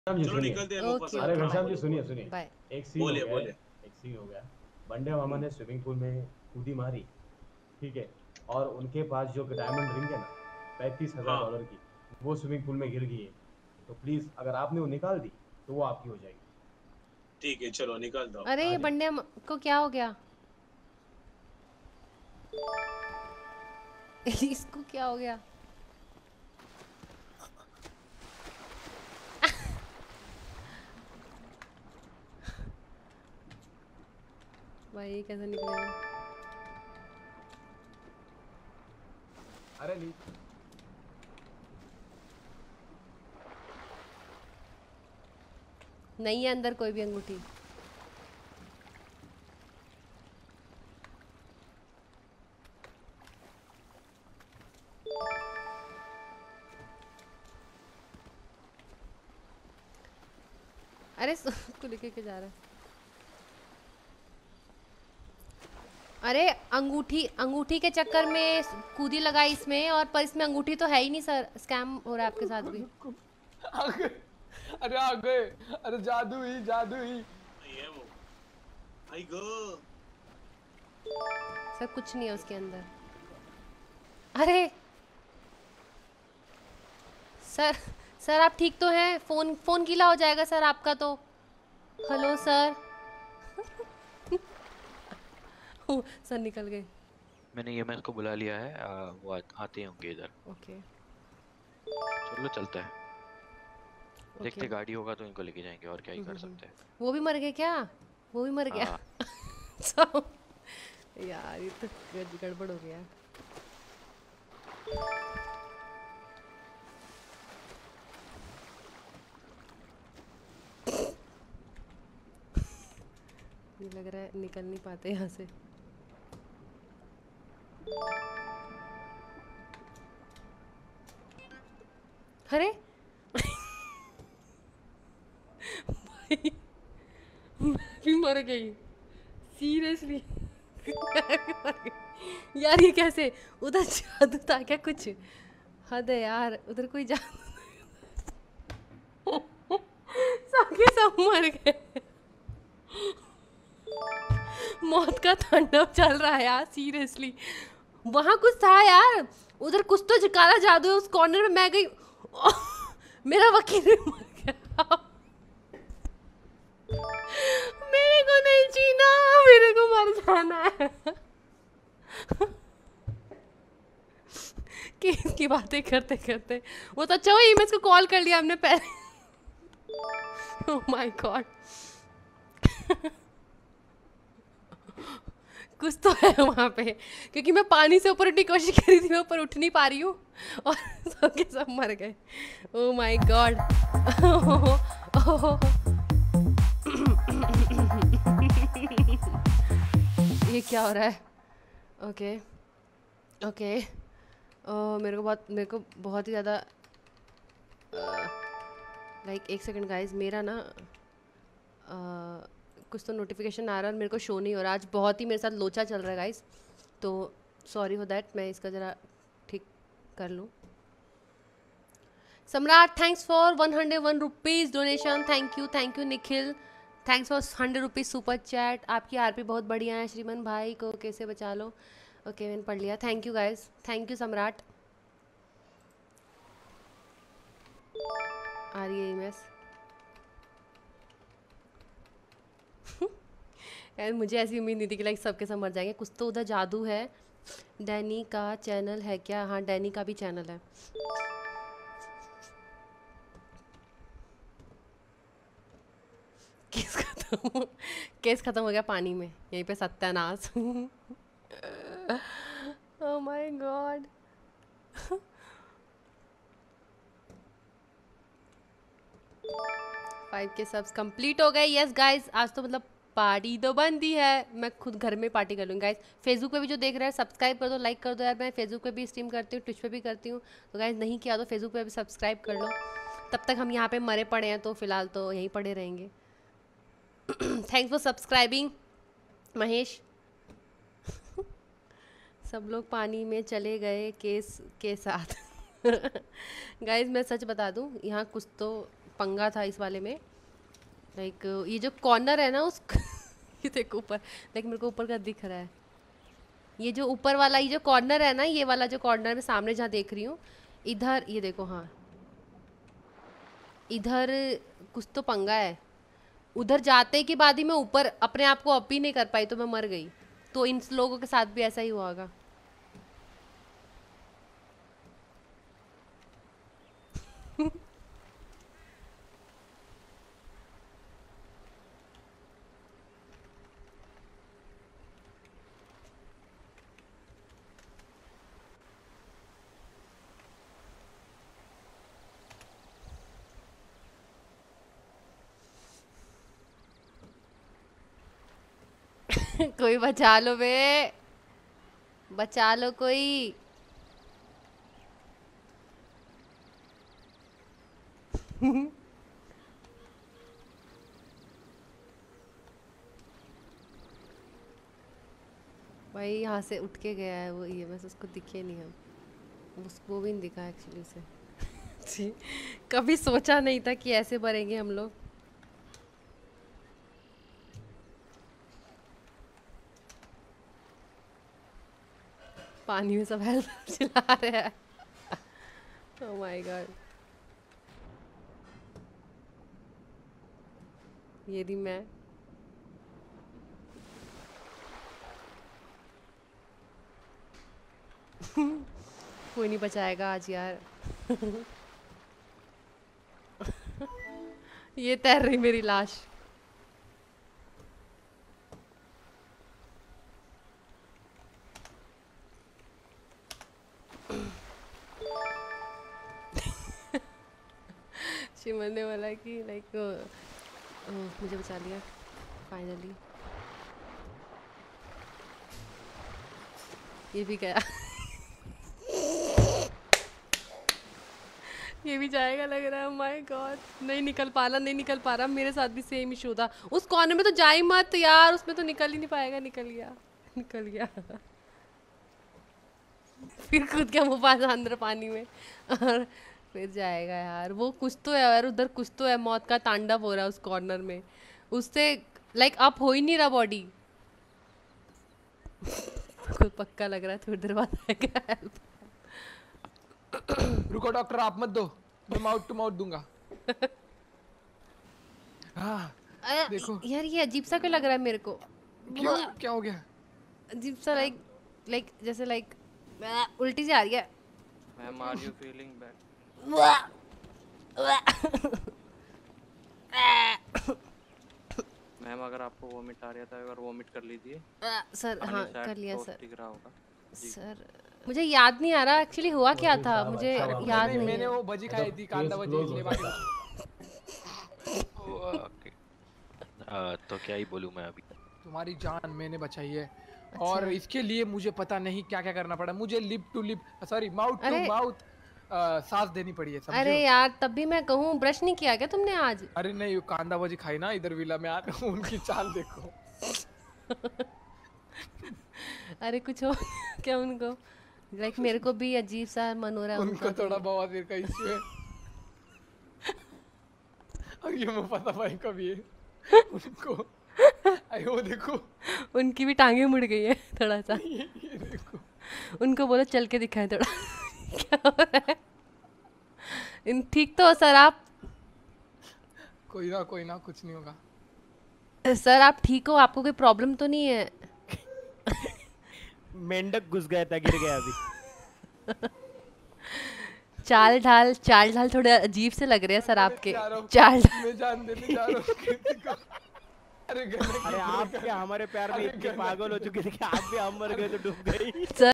घनश्याम जी चलो सुनिए। निकलते हैं लोग, ओके अरे ओके हाँ घनश्याम जी बोलो सुनिए बोलो। सुनिए। बाय। एक सीन हो बोलिए गया है। बोलिए। एक सीन हो गया। बंडे मामा ने स्विमिंग पूल में कूदी मारी। ठीक है। और उनके पास जो डायमंड रिंग है ना, 35,000 हाँ डॉलर की, वो स्विमिंग पूल में गिर गई है। तो प्लीज अगर आपने वो निकाल दी तो वो आपकी हो जाएगी। ठीक है, चलो निकल दो। अरे आ ये जाए। बंडे को क्या हो गया? इसको क्या हो गया? भाई ये कैसे निकलेगा? अरे ली। नहीं है अंदर कोई भी अंगूठी। अरे उसको लेके के जा रहा है। अरे अंगूठी अंगूठी के चक्कर में कूदी लगाई इसमें, और पर इसमें अंगूठी तो है ही नहीं सर। स्कैम हो रहा है आपके साथ भी। आ गए। अरे आ गए। अरे जादू ही जादू ही। नहीं है वो। आई गो। सर कुछ नहीं है उसके अंदर। अरे सर, सर आप ठीक तो हैं? फोन फोन गीला हो जाएगा सर आपका तो। Hello sir. सर निकल गए। मैंने ईएमएस को बुला लिया है, वो आते होंगे इधर। ओके चलो चलता है। ओके। देखते गाड़ी होगा तो इनको लेके जाएंगे, और क्या ही कर सकते हैं। वो भी मर गए क्या? वो भी मर गया? हाँ। So, यार ये तो गड़बड़ हो गया। ये लग रहा है निकल नहीं पाते यहाँ से। अरे भाई मैं भी मर गई सीरियसली। यार ये कैसे? उधर जादू था क्या कुछ? हद है यार, उधर कोई जादू। सबके सब मर गए। मौत का तांडव चल रहा है यार सीरियसली। वहां कुछ था यार, उधर कुछ तो काला जादू है। उस कॉर्नर में मैं गई। मेरा वकील भी मर गया। मेरे को नहीं जीना, मेरे को मर जाना है। केस की बातें करते करते वो तो अच्छा हुआ मैं इसको कॉल कर लिया हमने पहले। Oh my god. कुछ तो है वहाँ पे, क्योंकि मैं पानी से ऊपर उठने की कोशिश कर रही थी, मैं ऊपर उठ नहीं पा रही हूँ और सबके सब मर गए। Oh my god. ये क्या हो रहा है? Okay okay. मेरे को बहुत ही ज़्यादा लाइक एक सेकंड गाइस, मेरा ना कुछ तो नोटिफिकेशन आ रहा है और मेरे को शो नहीं हो रहा। आज बहुत ही मेरे साथ लोचा चल रहा है गाइस, तो सॉरी फॉर दैट। मैं इसका ज़रा ठीक कर लूँ। Samrat thanks for 101 rupees donation. Thank you Nikhil, thanks for 100 rupees super chat. आपकी आरपी बहुत बढ़िया है। श्रीमन भाई को कैसे बचा लो। ओके मैंने पढ़ लिया। Thank you guys, thank you Samrat. आ रही है ईमेस। यार मुझे ऐसी उम्मीद नहीं थी कि लाइक सबके सब मर जाएंगे। कुछ तो उधर जादू है। डैनी का चैनल है क्या? हाँ डैनी का भी चैनल है। केस खत्म, केस खत्म हो गया पानी में, यहीं पे सत्यानाश। ओह my God. 5 K subs complete हो गए। यस गाइस, आज तो मतलब पार्टी तो बनती है। मैं खुद घर में पार्टी कर लूँगी गाइस। फेसबुक पे भी जो देख रहे हैं सब्सक्राइब कर दो, लाइक कर दो यार। मैं फेसबुक पे भी स्ट्रीम करती हूँ, ट्विच पे भी करती हूँ, तो गाइस नहीं किया तो फेसबुक पे भी सब्सक्राइब कर लो। तब तक हम यहाँ पे मरे पड़े हैं तो फिलहाल तो यहीं पड़े रहेंगे। Thanks for subscribing Mahesh. सब लोग पानी में चले गए केस के साथ। गाइस मैं सच बता दूं, यहाँ कुछ तो पंगा था इस वाले में। लाइक ये जो कॉर्नर है ना उस ये देखो ऊपर, लाइक मेरे को ऊपर का दिख रहा है, ये जो ऊपर वाला ये जो कॉर्नर है ना, ये वाला जो कॉर्नर में सामने जहाँ देख रही हूँ इधर, ये देखो, हाँ इधर कुछ तो पंगा है। उधर जाते के बाद ही मैं ऊपर अपने आप को अप ही नहीं कर पाई तो मैं मर गई। तो इन लोगों के साथ भी ऐसा ही हुआ होगा। कोई बचा लो बे, बचा लो कोई। भाई यहाँ से उठ के गया है वो, ये बस उसको दिखे नहीं, हम उसको भी नहीं दिखा एक्चुअली उसे। जी, कभी सोचा नहीं था कि ऐसे मरेंगे हम लोग। पानी में सब हेल्प चिल्ला रहे हैं। ओह माय गॉड, ये रही मैं। कोई नहीं बचाएगा आज यार। ये तैर रही मेरी लाश। मरने वाला है कि लाइक मुझे बचा लिया फाइनली। ये भी गया। ये भी जाएगा लग रहा है। माय गॉड, नहीं निकल पा रहा, नहीं निकल पा रहा। मेरे साथ भी सेम इशू था। उस कॉर्नर में तो जा ही मत यार, उसमें तो निकल ही नहीं पाएगा। निकल गया, निकल गया। फिर खुद क्या मुँह पास अंदर पानी में और फिर जाएगा यार। वो कुछ तो है यार उधर, कुछ तो है। मौत का तांडव हो रहा है उस कॉर्नर में। उससे लाइक अप हो ही नहीं रहा बॉडी। कोई पक्का लग रहा है थोड़ी देर बाद आएगा हेल्प। रुको डॉक्टर, आप मत दो, मैं माउथ टू माउथ दूंगा। हाँ देखो यार ये अजीब सा क्यों लग रहा है मेरे को। क्यों, क्या हो गया? अजीब सा लाइक जैसे लाइक उल्टी सी आ रही है। Ma'am are you feeling bad? Ma'am अगर आपको वोमिट आ रहा था अगर वोमिट कर लीजिए। सर हाँ कर लिया सर। ठीक रहा होगा सर मुझे याद नहीं आ रहा एक्चुअली हुआ क्या था, मुझे याद नहीं। मैंने वो भजी खाई थी, कांदा भजी, इसलिए बात। ओके तो क्या ही बोलूं मैं अभी। तुम्हारी जान मैंने बचाई है। और इसके लिए मुझे पता नहीं क्या क्या करना पड़ा। मुझे lip to lip, sorry mouth to mouth सांस देनी पड़ी है, समझे? अरे यार तब भी मैं कहूँ ब्रश नहीं किया क्या तुमने आज? अरे नहीं, कांदा भजी खाई ना इधर विला में। उनकी चाल देखो। अरे कुछ हो क्या उनको? लाइक मेरे को भी अजीब सा मन हो रहा है। उनको थोड़ा बवासीर का इश्यू है। और ये मैं पता भाई कभी है उनको। अरे वो देखो, उनकी भी टांगे मुड़ गई है थोड़ा सा। ये देखो, उनको बोलो चल के दिखाएं थोड़ा। क्या हो रहा है? ठीक तो हो सर आप? कोई ना कुछ नहीं होगा सर। आप ठीक हो? आपको कोई प्रॉब्लम तो नहीं है? मेंढक घुस गया था, गिर गया अभी। चाल ढाल थोड़े अजीब से लग रहे हैं सर आपके। चाल मैं जान देने जा रहा हूँ। अरे आप क्या हमारे प्यार में इतने पागल हो चुके थे कि आप भी हम मर गए तो डूब गई।